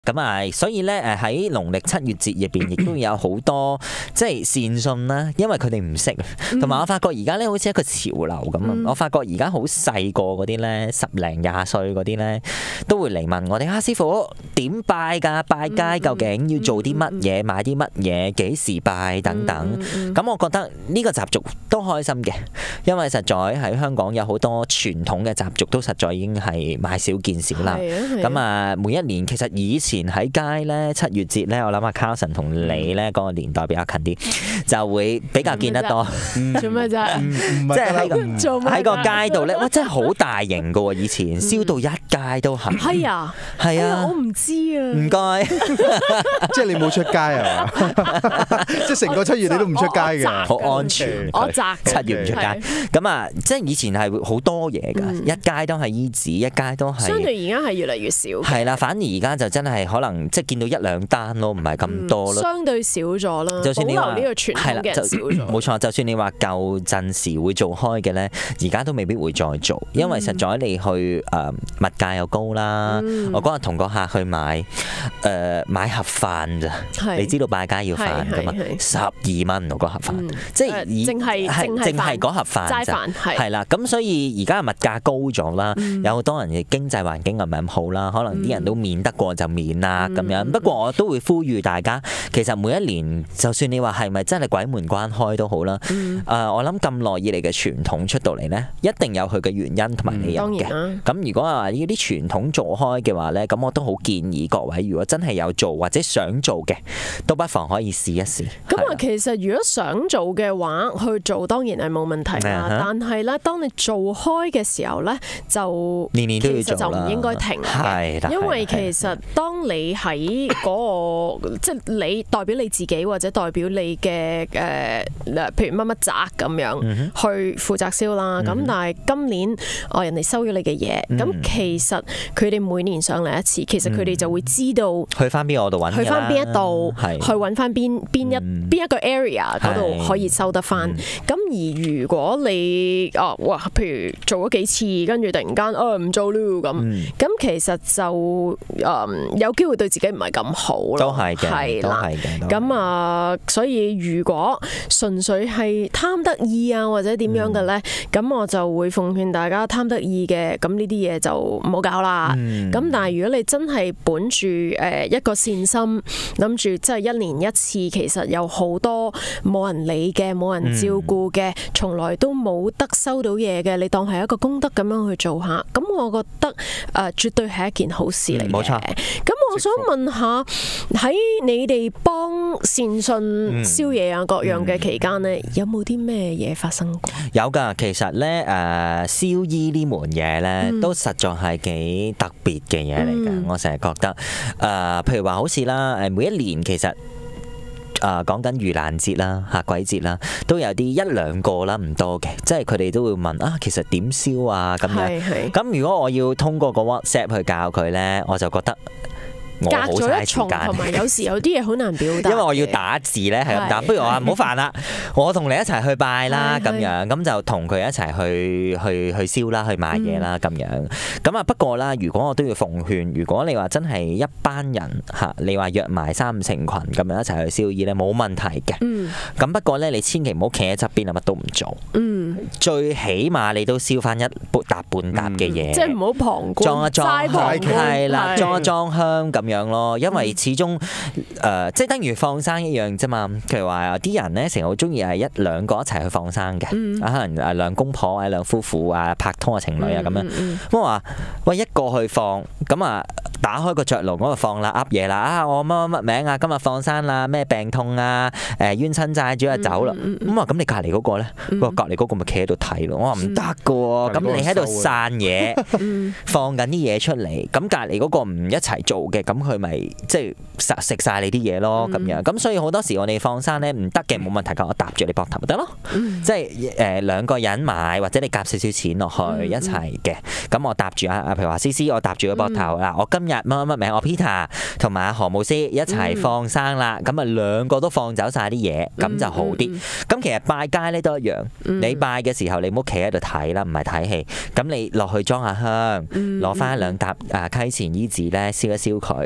咁啊，所以咧喺農曆7月節入邊，亦都有好多即係善信啦，因為佢哋唔識，同埋我發覺而家咧好似一個潮流咁啊！我發覺而家好細個嗰啲咧，10零20歲嗰啲咧，都會嚟問我哋師傅點拜㗎？拜街究竟要做啲乜嘢？買啲乜嘢？幾時拜等等？咁我覺得呢個習俗都開心嘅，因為實在喺香港有好多傳統嘅習俗都實在已經係買少見少啦。咁啊，每一年其實以前喺街咧7月節咧，我諗阿 Carlson 同你咧嗰個年代比較近啲，就會比較見得多。 做咩啫？ 即係喺個街度咧，哇！真係好大型噶喎，以前燒到一街都係。 係啊， 係啊， 我唔知啊。 唔該， 即係你冇出街啊？即係成個7月你都唔出街嘅， 好安全。 我宅 7月唔出街。咁啊，即係以前係好多嘢㗎，一街都係衣紙，一街都係。 相對而家係越嚟越少。 係啦，反而而家就真係可能即係見到1兩單咯，唔係咁多咯。 相對少咗啦。 就算你話保留呢個傳統嘅人少咗。 冇錯，就算你話舊陣時會做開嘅咧，而家都未必會再做，因為實在你去物價又高啦。我嗰日同個客去買盒飯咋，你知道拜街要飯㗎嘛？12蚊嗰個盒飯，即係淨係嗰盒飯咋，係啦。咁所以而家物價高咗啦，有好多人嘅經濟環境唔係咁好啦，可能啲人都免得過就免啦咁樣。不過我都會呼籲大家，其實每一年就算你話係咪真係鬼門關開都好啦，我諗咁耐以嚟嘅傳統出到嚟咧，一定有佢嘅原因同埋理由嘅。咁如果話呢啲傳統做開嘅話咧，咁我都好建議各位，如果真係有做或者想做嘅，都不妨可以試一試。 咁啊，其實如果想做嘅話，去做當然係冇問題啦。但係咧，當你做開嘅時候咧，就年年都要做啦， 其實就唔應該停嘅。因為其實當你喺嗰個即係你代表你自己或者代表你嘅譬如乜乜宅咁樣去負責燒啦。咁但係今年人哋收咗你嘅嘢，咁其實佢哋每年上嚟一次，其實佢哋就會知道去翻邊度揾， 去翻邊一度，去揾翻邊一個 area 嗰度可以收得翻。咁而如果你譬如做咗幾次，跟住突然間唔做咯咁其實就有機會對自己唔係咁好咯。 都係嘅， 係啦。 咁所以如果純粹係貪得意啊或者點樣嘅咧，咁我就會奉勸大家貪得意嘅，咁呢啲嘢就唔好搞啦。咁但係如果你真係本住一個善心，諗住即係1年1次，其實有好多冇人理嘅、冇人照顧嘅，從來都冇得收到嘢嘅，你當係一個功德咁樣去做下，咁我覺得絕對係一件好事嚟嘅。 冇錯。 咁我想問下喺你哋幫善信燒嘢啊各樣嘅期間呢，有冇啲咩嘢發生過？ 有㗎，其實咧燒衣呢門嘢咧，都實在係幾特別嘅嘢嚟㗎。我成日覺得譬如話好似啦，每一年其實講緊盂蘭節啦、嚇鬼節啦，都有啲1兩個啦，唔多嘅，即係佢哋都會問其實點燒啊咁樣。咁如果我要通過個 WhatsApp 去教佢咧，我就覺得隔咗一重，同埋有時有啲嘢好難表達， 因為我要打字咧，係咁打。不如我話唔好煩啦，我同你一齊去拜啦，咁樣咁就同佢一齊去燒啦，去買嘢啦，咁樣。咁啊，不過啦，如果我都要奉勸，如果你話真係一班人你話約埋3、5成群咁樣一齊去燒衣咧，冇問題嘅。咁不過咧，你千祈唔好企喺側邊啊，乜都唔做。最起碼你都燒翻一沓半沓嘅嘢， 即係唔好旁觀， 裝一裝香，係啦，裝一裝香咁樣咯。因為始終即係等於放生一樣啫嘛。譬如話有啲人咧成日好中意係1兩個一齊去放生嘅，可能兩公婆啊、兩夫婦啊、拍拖嘅情侶啊咁樣。咁我話喂，一個去放咁啊，打開個雀籠嗰度放啦，噏嘢啦我乜名啊，今日放生啦，咩病痛啊，冤親債主啊走啦。咁你隔離嗰個咧？隔離嗰個咪企喺度睇咯。我話唔得噶喎，咁你喺度散嘢，放緊啲嘢出嚟，咁隔離嗰個唔一齊做嘅，咁佢咪即係食晒你啲嘢咯咁樣。咁所以好多時我哋放生咧唔得嘅，冇問題㗎，我搭住你膊頭咪得咯。即係兩個人買，或者你夾少少錢落去一齊嘅，咁我搭住譬如話思思，我搭住個膊頭啦。我今日乜名？我 Peter 同埋何牧師一齊放生啦。咁啊兩個都放走晒啲嘢，咁就好啲。咁其實拜街咧都一樣，你拜嘅時候你唔好企喺度睇啦，唔係睇戲。咁你落去裝下香，攞翻1兩沓溪錢衣紙咧燒一燒佢。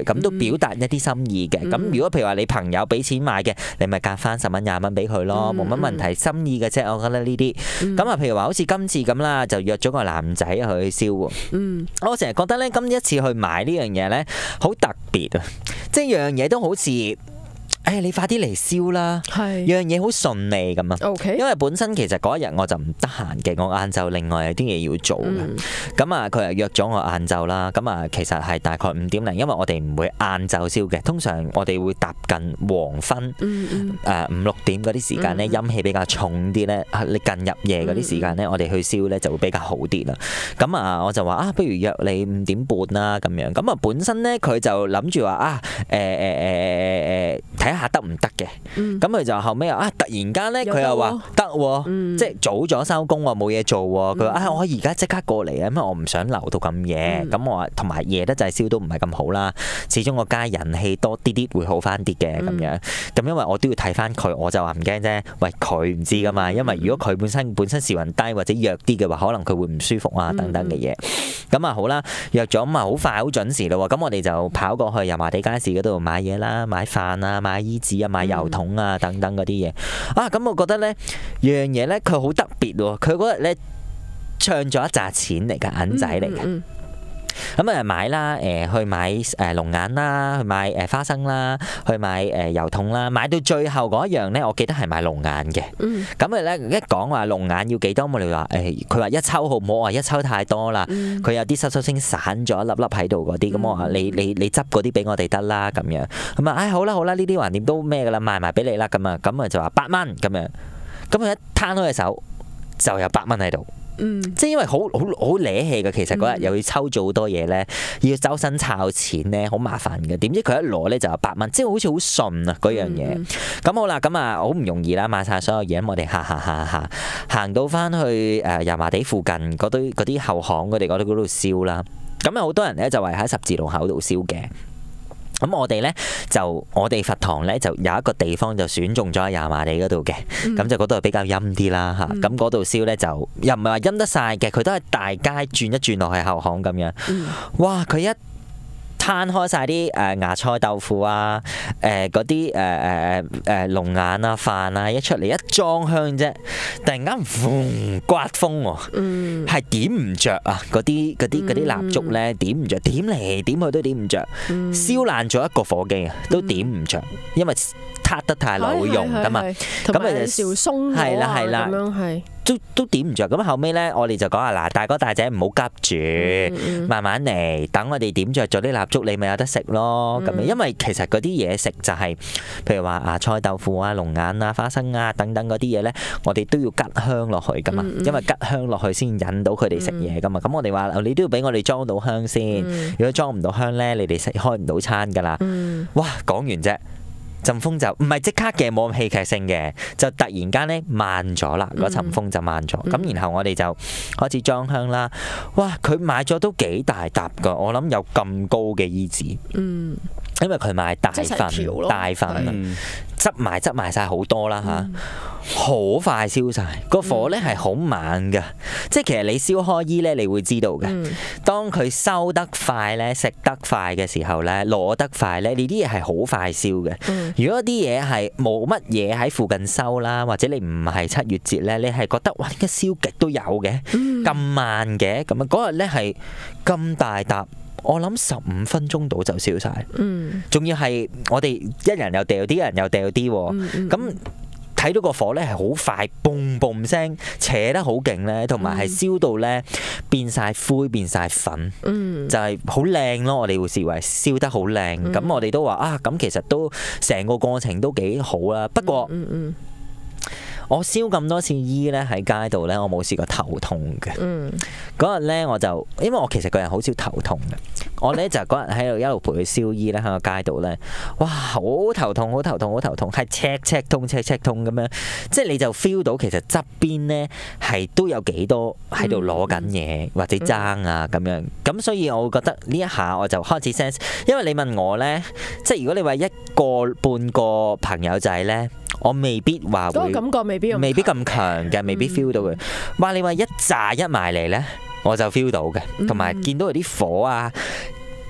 咁都表達一啲心意嘅。咁如果譬如話你朋友俾錢買嘅，你咪夾翻10蚊20蚊俾佢咯，冇乜問題，心意嘅啫。我覺得呢啲咁啊，譬如話好似今次咁啦，就約咗個男仔去燒喎。我成日覺得咧，今一次去買呢樣嘢咧，好特別啊！即係樣嘢都好似。你快啲嚟燒啦！樣嘢好順利咁啊。 OK， 因為本身其實嗰一日我就唔得閒嘅，我晏晝另外有啲嘢要做嘅。咁啊，佢又約咗我晏晝啦。咁啊，其實係大概5點零，因為我哋唔會晏晝燒嘅。通常我哋會踏近黃昏，5、6點嗰啲時間咧，陰氣比較重啲咧，你近入夜嗰啲時間咧，我哋去燒咧就會比較好啲啦。咁啊，我就話不如約你5點半啦咁樣。咁啊，本身咧佢就諗住話睇下得唔得嘅，咁佢就後尾突然間咧，佢又話得喎，即係早咗收工喎，冇嘢做喎。佢話我而家即刻過嚟啊，因為我唔想留到咁夜。咁我話同埋夜得滯燒都唔係咁好啦，始終個街人氣多啲會好翻啲嘅咁樣。咁因為我都要睇翻佢，我就話唔驚啫。喂，佢唔知噶嘛，因為如果佢本身時運低或者弱啲嘅話，可能佢會唔舒服啊等等嘅嘢。咁啊好啦，約咗咁啊好快好準時咯。咁我哋就跑過去油麻地街市嗰度買嘢啦，買飯啊，買衣紙啊，買油桶啊等等嗰啲嘢咁我覺得咧樣嘢咧佢好特別喎，佢嗰日咧唱咗一紮錢嚟嘅銀仔嚟嘅。咁啊買啦，去買龍眼啦，去買花生啦，去買油桶啦，買到最後嗰一樣咧，我記得係買龍眼嘅。咁佢咧一講話龍眼要幾多，我哋話佢話一抽好唔好？我話一抽太多啦，佢有啲濕濕星散咗一粒粒喺度嗰啲，咁我話你執嗰啲俾我哋得啦咁樣。咁啊好啦，呢啲橫掂都咩噶啦，賣埋俾你啦咁啊，咁啊就話8蚊咁樣。咁佢一攤開隻手就有8蚊喺度。即係因為好攣氣嘅，其實嗰日又要抽咗好多嘢咧，要周身抄錢咧，好麻煩嘅。點知佢一攞咧就有8蚊，即係好似好順啊嗰樣嘢。咁好啦，咁啊好唔容易啦，買晒所有嘢，我哋行到翻去油麻地附近嗰啲後巷，佢哋嗰度燒啦。咁啊好多人咧就係喺十字路口度燒嘅。咁我哋佛堂咧就有一個地方就選中咗喺油麻地嗰度嘅，咁就嗰度比較陰啲啦嚇。咁嗰度燒咧就又唔係話陰得晒嘅，佢都係大街轉一轉落去後巷咁樣。哇！佢一攤開晒啲芽菜豆腐啊，嗰啲龍眼啊飯啊，一出嚟一裝香啫，突然間刮風喎，係點唔着啊！嗰啲蠟燭咧點唔着，點嚟點去都點唔着，燒爛咗一個火機啊，都點唔着，因為撻得太耐會溶噶嘛，咁咪就燒鬆咗啊，咁樣係。都點唔着，咁後尾咧，我哋就講嗱，大哥大姐唔好急住，慢慢嚟，等我哋點着咗啲蠟燭，你咪有得食咯。咁因為其實嗰啲嘢食就係，譬如話芽菜豆腐啊、龍眼啊、花生啊等等嗰啲嘢咧，我哋都要吉香落去噶嘛，因為吉香落去先引到佢哋食嘢噶嘛。咁我哋話你都要俾我哋裝到香先，如果裝唔到香咧，你哋食開唔到餐噶啦。哇，講完啫。陣風就唔係即刻嘅，冇咁戲劇性嘅，就突然間咧慢咗啦，嗰陣風就慢咗。咁然後我哋就開始裝香啦。哇！佢買咗都幾大沓噶，我諗有咁高嘅衣紙。因為佢買大份，執埋晒好多啦嚇，好快燒晒。個火咧係好猛噶，即係其實你燒開衣咧，你會知道嘅。當佢收得快咧，食得快嘅時候咧，攞得快咧，你啲嘢係好快燒嘅。如果啲嘢係冇乜嘢喺附近收啦，或者你唔係7月節咧，你係覺得哇，點解燒極都有嘅，咁慢嘅咁啊？嗰日咧係咁大沓。我諗15分鐘到就燒晒，仲要係我哋一人又掉啲，一人又掉啲喎，咁睇到個火咧係好快，嘣嘣聲扯得好勁咧，同埋係燒到咧變晒灰變晒粉，就係好靚咯。我哋會視為燒得好靚，咁我哋都話咁其實都成個過程都幾好啦。不過我燒咁多次衣咧喺街度咧，我冇試過頭痛嘅。嗰日咧因為我其實個人好少頭痛嘅，我咧就嗰日喺度一路陪佢燒衣咧喺個街度咧，哇好頭痛，係赤痛咁樣，即係你就 feel 到其實側邊咧係都有幾多喺度攞緊嘢或者爭啊咁樣，咁所以我會覺得呢一下我就開始 sense， 因為你問我咧，即係如果你話一個半個朋友仔咧。我未必話會，嗰個感覺未必咁強嘅，未必 feel 到佢。話你話一紮一埋嚟咧，我就 feel 到嘅，同埋見到佢啲火啊，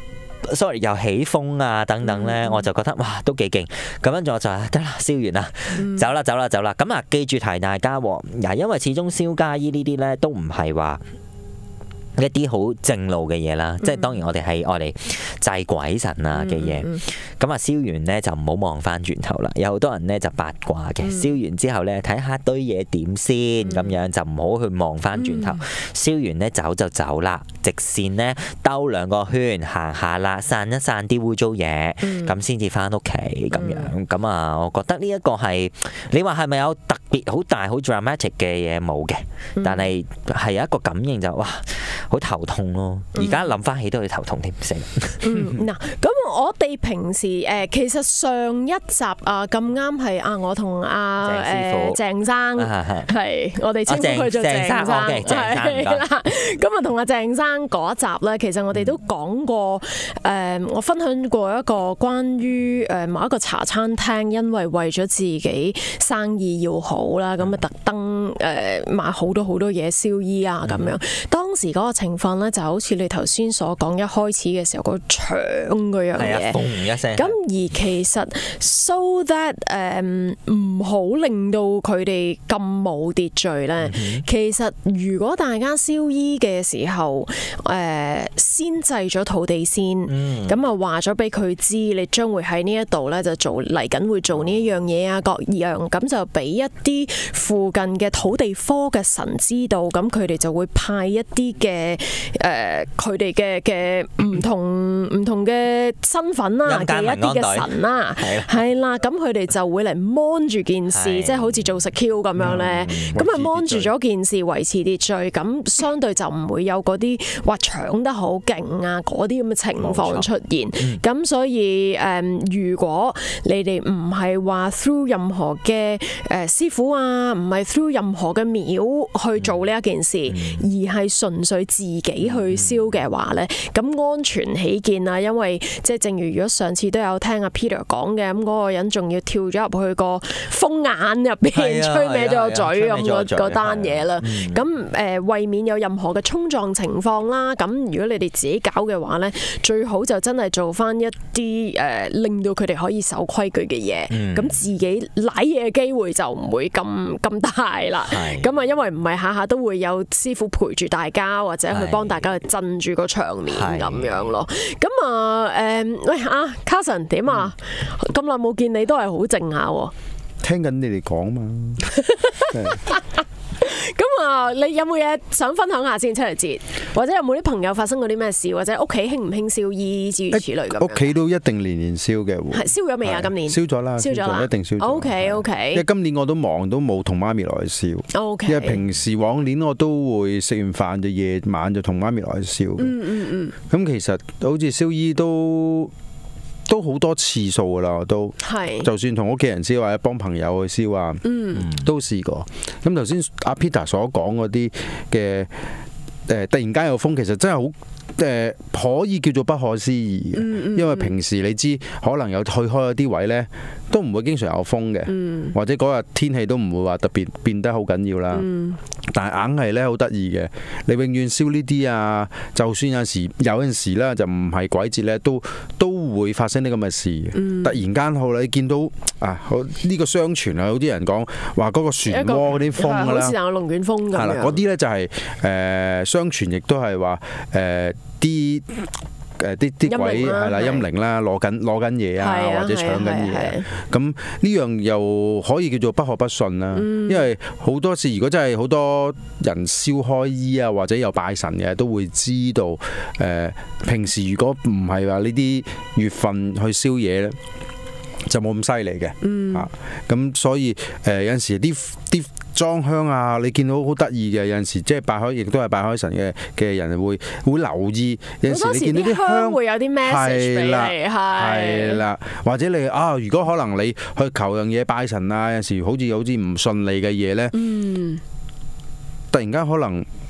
sorry 又起風啊等等咧，我就覺得哇都幾勁。咁跟住我就得啦，燒完啦，走啦。咁啊，記住提大家喎，因為始終燒家衣呢啲咧都唔係話一啲好正路嘅嘢啦，即係當然我哋係愛嚟祭鬼神啊嘅嘢。咁啊燒完咧就唔好望翻轉頭啦。有好多人咧就八卦嘅，燒完之後咧睇下堆嘢點先咁樣，就唔好去望翻轉頭。燒完咧走就走啦，直線咧兜2個圈行下啦，散一散啲污糟嘢，咁先至翻屋企咁樣。咁啊，我覺得呢一個係你話係咪有特別好大好 dramatic 嘅嘢冇嘅，但係係有一個感應就哇〜好頭痛咯！而家諗翻起都會頭痛添，唔死。 嗱，咁我哋平時其實上一集啊咁啱係我同鄭生係我哋稱呼佢做鄭生，係啦。咁啊同阿鄭生嗰一集咧，其實我哋都講過我分享過一個關於某一個茶餐廳，因為為咗自己生意要好啦，咁啊特登買好多嘢燒衣啊咁樣。當時嗰個情況咧，就好似你頭先所講，一開始嘅時候嗰搶嗰樣嘢， 嘣一聲。 咁而其實 so that 唔好令到佢哋咁冇秩序咧。其實如果大家燒衣嘅時候，先祭咗土地先，咁啊話咗俾佢知，你將會喺呢一度咧就做嚟緊會做呢一樣嘢啊，各樣咁就俾一啲附近嘅土地科嘅神知道，咁佢哋就會派一啲嘅佢哋嘅唔同嘅身份啦嘅一啲嘅神啦，係啦，咁佢哋就會嚟 mon 住件事，即係好似做security咁樣咧，咁啊 mon 住咗件事，維持秩序，咁相對就唔會有嗰啲話搶得好勁啊嗰啲咁嘅情況出現。咁所以如果你哋唔係話 through 任何嘅師傅啊，唔係 through 任何嘅廟去做呢一件事，而係純粹自己去燒嘅話咧，咁安全起見啊，因為即係正如如果上次都有聽阿 Peter 講嘅，咁嗰個人仲要跳咗入去個風眼入邊吹歪咗個嘴咁嗰單嘢啦。咁為免有任何嘅衝撞情況啦，咁如果你哋自己搞嘅話咧，最好就真係做翻一啲令到佢哋可以守規矩嘅嘢，咁自己舐嘢嘅機會就唔會咁大啦。咁啊，因為唔係下下都會有師傅陪住大家，或者去幫大家去鎮住個場面咁樣咯。咁啊喂Carson 點啊？咁耐冇見你都係好靜下喎。 聽緊你哋講嘛。 咁啊，你有冇嘢想分享下先？七日節，或者有冇啲朋友發生過啲咩事，或者屋企興唔興燒衣之如此類咁樣？ 屋企都一定年燒嘅。係燒咗未啊？今年燒咗啦， 燒咗啦， 一定燒咗。 OK。 因為今年我都忙，都冇同媽咪落去燒。 OK。 因為平時往年我都會食完飯就夜晚就同媽咪落去燒。咁其實好似燒衣都好多次數噶啦，我都就算同屋企人燒或者幫朋友去燒啊，都試過。咁頭先阿 Peter 所講嗰啲嘅突然間有風，其實真係好可以叫做不可思議嘅，因為平時你知可能有去開嗰啲位呢，都唔會經常有風嘅，或者嗰日天氣都唔會話特別變得好緊要啦。但係硬係呢好得意嘅，你永遠燒呢啲啊，就算有陣時啦，就唔係鬼節呢，都會發生啲咁嘅事。突然間好啦，你見到呢個相傳啊，有啲人講話嗰個漩渦嗰啲風㗎啦， 好似有龍捲風咁樣。 係啦，嗰啲呢就係相傳，亦都係話啲鬼係啦，陰靈啦，攞緊嘢啊，或者搶緊嘢。咁呢樣又可以叫做不可不信啦。因為好多時，如果真係好多人燒開衣啊，或者有拜神嘅，都會知道。平時如果唔係話呢啲月份去燒嘢咧，就冇咁犀利嘅。咁所以有陣時啲裝香啊，你見到好得意嘅，有陣時即係拜開，亦都係拜開神嘅人會留意。有陣時你見到啲香會有啲 message 俾你， 係啦，或者你如果可能你去求樣嘢拜神啊，有陣時好似唔順利嘅嘢咧，突然間可能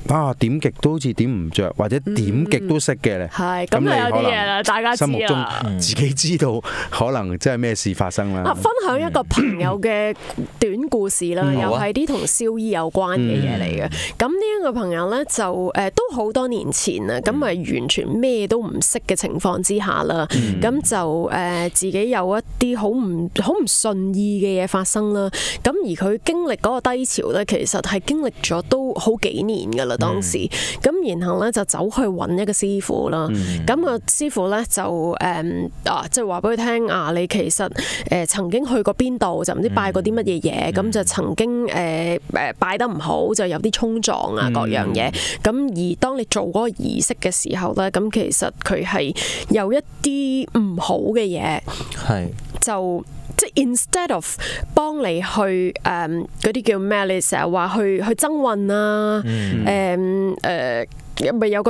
點極都好似點唔着，或者點極都識嘅咧。 係咁，有啲嘢啦，大家知心目中啦， 自己知道可能真係咩事發生啦。 分享一個朋友嘅短故事啦，又係啲同燒衣有關嘅嘢嚟嘅。咁呢一個朋友咧就都好多年前啦，咁咪完全咩都唔識嘅情況之下啦，咁就自己有一啲好唔順意嘅嘢發生啦。咁而佢經歷嗰個低潮咧，其實係經歷咗都好幾年噶啦當時。咁然後咧就走去揾一個師傅啦。咁個師傅咧就即係話俾佢聽你其實曾經去過邊度，就唔知拜過啲乜嘢嘢，咁就曾經拜得唔好，就有啲衝撞啊各樣嘢。咁而當你做嗰個儀式嘅時候咧，咁其實佢係有一啲唔好嘅嘢，就即係 instead of 幫你去嗰啲叫咩？你成日話去增運啊，咪有個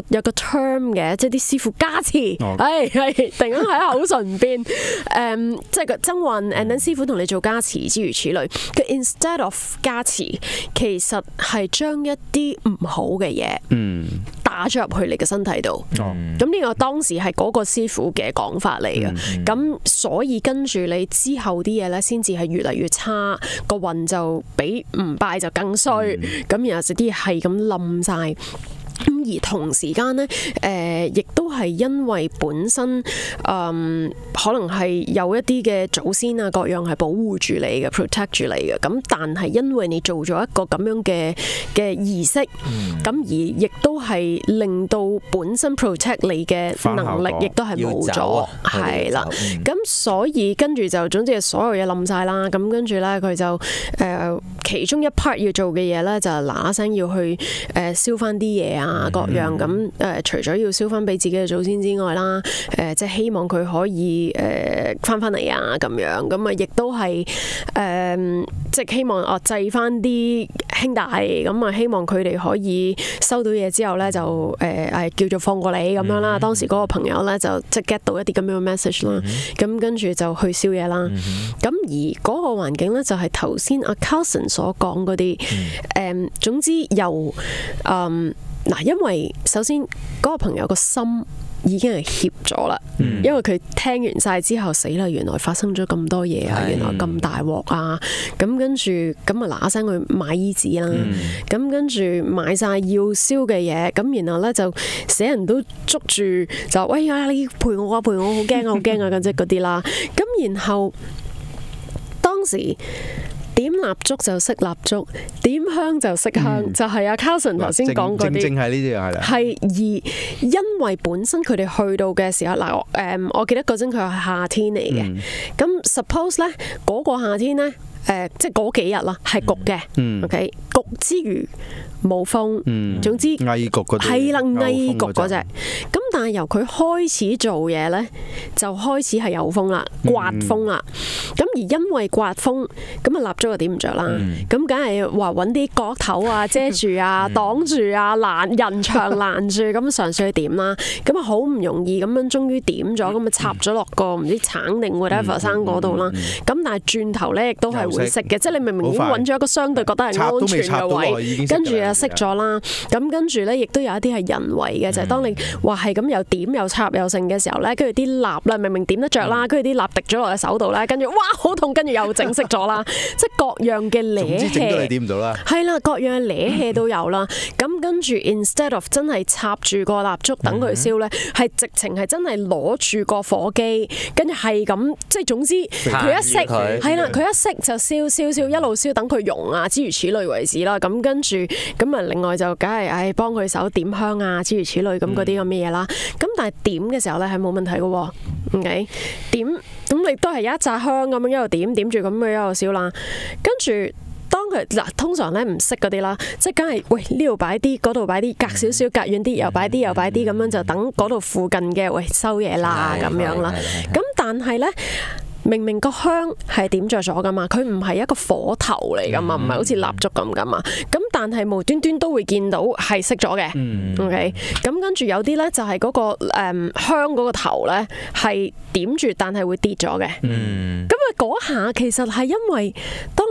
term 嘅，即係啲師傅加持，係突然間喺口唇邊，即係個增運 and then 師傅同你做加持諸如此類。佢 instead of 加持，其實係將一啲唔好嘅嘢，打咗入去你嘅身體度。咁呢個當時係嗰個師傅嘅講法嚟嘅。咁所以跟住你之後啲嘢咧，先至係越嚟越差，個運就比唔拜就更衰。咁然後就啲嘢係咁冧晒。咁而同時間咧，亦都係因為本身可能係有一啲嘅祖先啊各樣係保護住你嘅 protect 住你嘅。咁但係因為你做咗一個咁樣嘅儀式，咁而亦都係令到本身 protect 你嘅能力亦都係冇咗，係啦。咁所以跟住就總之係所有嘢冧晒啦。咁跟住咧佢就其中一 part 要做嘅嘢咧，就嗱嗱聲要去燒翻啲嘢啊各樣咁。除咗要燒翻俾自己嘅祖先之外啦，即係希望佢可以翻嚟啊咁樣。咁啊亦都係即係希望祭翻啲兄弟，咁啊希望佢哋可以收到嘢之後咧就叫做放過你咁樣啦。當時嗰個朋友咧就即係 get 到一啲咁樣嘅 message 啦。咁跟住就去燒嘢啦。咁而嗰個環境咧就係頭先阿 Carlson 所講嗰啲，總之由因為首先嗰個朋友個心已經係怯咗啦，因為佢聽完晒之後死啦，原來發生咗咁多嘢啊，原來咁大鑊啊，咁跟住咁啊嗱聲去買衣紙啦，咁跟住買晒要燒嘅嘢，咁然後咧就死人都捉住就喂呀你陪我啊，好驚啊好驚啊咁即嗰啲啦，咁然後當時。點蠟燭就熄蠟燭，點香就熄香，就係阿 Carlson 頭先講嗰啲，正係呢啲係啦。係而因為本身佢哋去到嘅時候，我記得嗰陣佢係夏天嚟嘅，咁 suppose 咧嗰個夏天咧，即係嗰幾日啦，係焗嘅，OK，焗之餘冇風，總之翳焗嗰啲係啦，翳焗嗰隻。咁但係由佢開始做嘢咧，就開始係有風啦，刮風啦。咁而因為刮風，咁啊蠟燭就點唔着啦。咁梗係話揾啲角頭啊遮住啊擋住啊人牆攔住，咁嘗試去點啦。咁啊好唔容易咁樣，終於點咗，咁啊插咗落個唔知橙定 whatever 生嗰度啦。咁但係轉頭咧亦都係會熄嘅，即係你明明已經揾咗一個相對覺得係安全嘅位，跟住啊熄咗啦。咁跟住咧亦都有一啲係人為嘅，就係當你話係咁又點又插又剩嘅時候咧，跟住啲蠟啦明明點得着啦，跟住啲蠟滴咗落你手度咧，跟住哇好痛，跟住又整熄咗啦，即係各樣嘅攣氣，整到你點唔到啦，係啦，各樣嘅攣氣都有啦。咁跟住 instead of 真係插住個蠟燭等佢燒咧，係直情係真係攞住個火機，跟住係咁，即係總之佢一熄係啦，佢一熄就燒一路燒，等佢溶啊，諸如此類為止啦。咁跟住咁啊，另外就梗係幫佢手點香啊，諸如此類咁嗰啲咁嘅嘢啦。咁但係點嘅時候咧係冇問題嘅喎，OK？點咁你都係有一紮香咁樣一路點住咁樣一路燒啦。跟住當佢嗱通常咧唔識嗰啲啦，即係梗係喂呢度擺啲，嗰度擺啲，隔少少隔遠啲又擺啲又擺啲咁樣，就等嗰度附近嘅喂收嘢啦咁樣啦。咁但係咧。明明個香係點着咗噶嘛，佢唔係一個火頭嚟噶嘛，唔係好似蠟燭咁噶嘛。咁但係無端端都會見到係熄咗嘅。OK，咁跟住有啲咧就係嗰個香嗰個頭咧係點住，但係會跌咗嘅。咁啊嗰下其實係因為當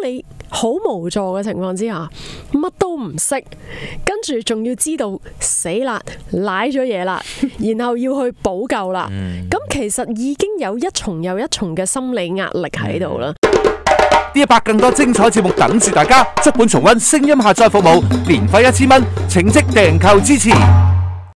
你好無助嘅情況之下，乜都唔識，跟住仲要知道死啦，瀨咗嘢啦，然後要去補救啦，咁其實已經有一重又一重嘅心理壓力喺度啦。 D100更多精彩節目等住大家，足本重溫聲音下載服務，年費1000蚊，請即訂購支持。